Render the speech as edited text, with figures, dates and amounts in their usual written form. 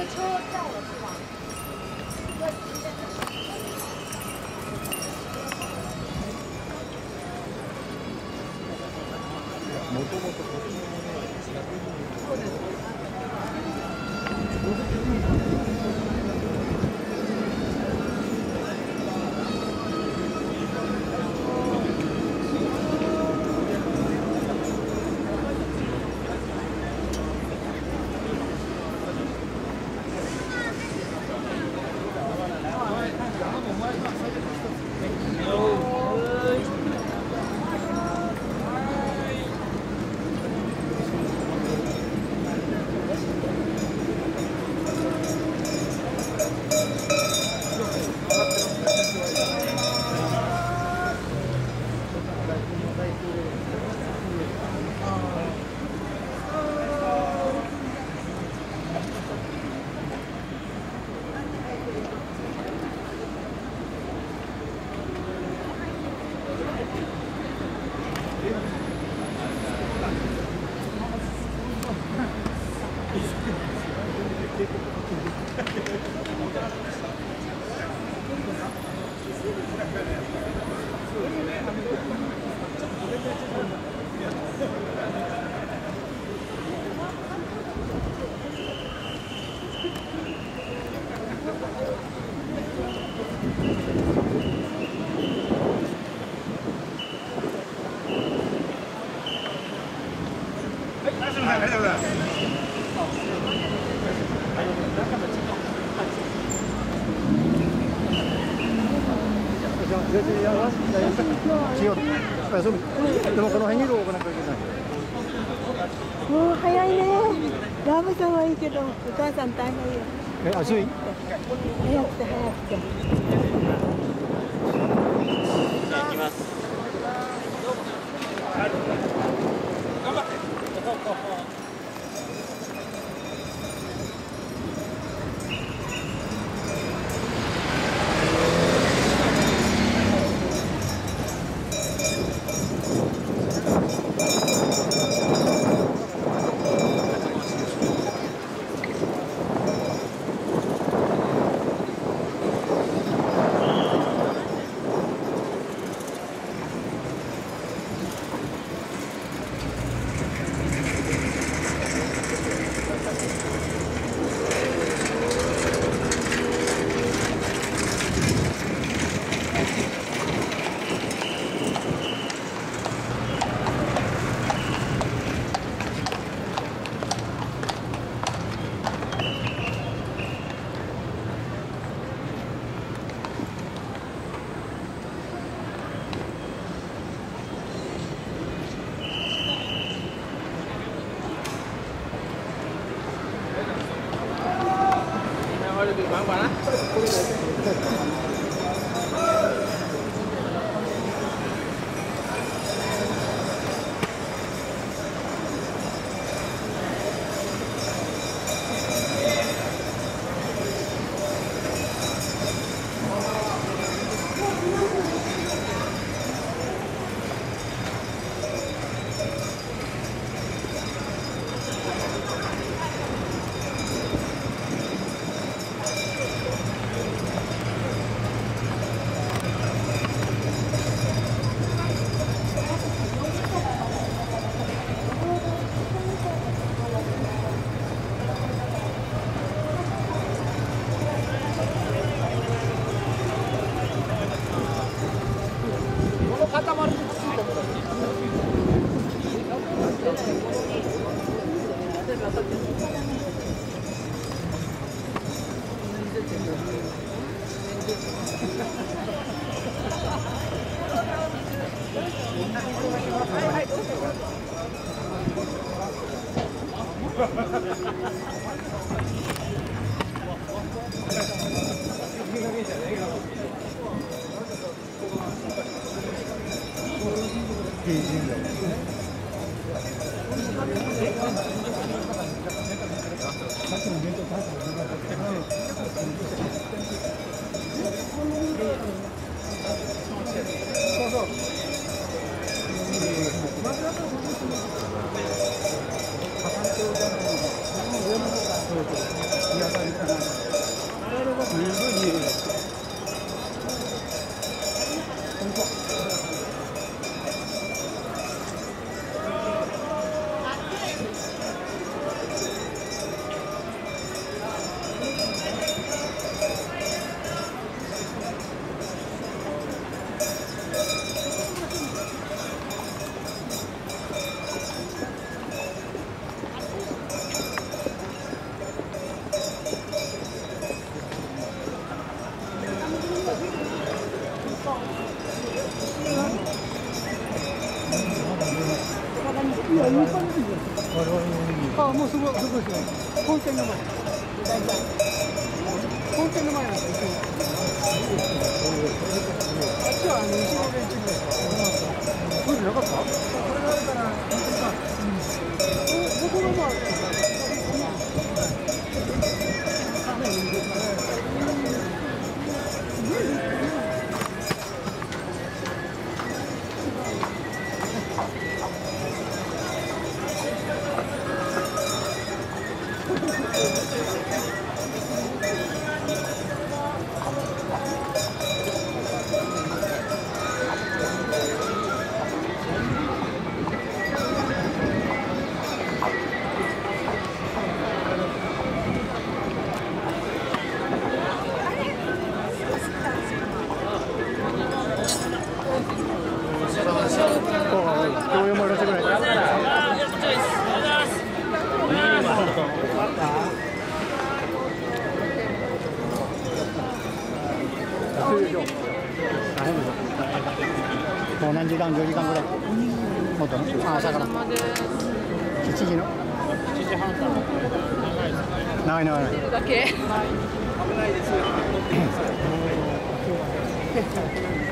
车载了是吧？ もともとこっちのものは違う。そうです。ありがとうございます。でもこの辺にローブなんかいけない。 もう早いね。ラブさんはいいけど、お母さん大変よ。 暑い？ 早くて早くて。 じゃあ行きます。頑張って。Lebih bang mana? あ、もうすごいですよ。本店の前。本店の前なんですよ。あっちは後ろベンチです。そうじゃなかった？これがあるから、どこのもある？ もう何時間、10時間ぐらい。もっとね。朝から。7時の。7時半から。長い長い。 だけ。 危ないですよ。